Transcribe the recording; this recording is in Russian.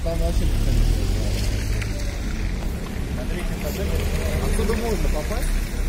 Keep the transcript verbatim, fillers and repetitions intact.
там вообще никто не знает. На третьем этаже. Отсюда можно попасть?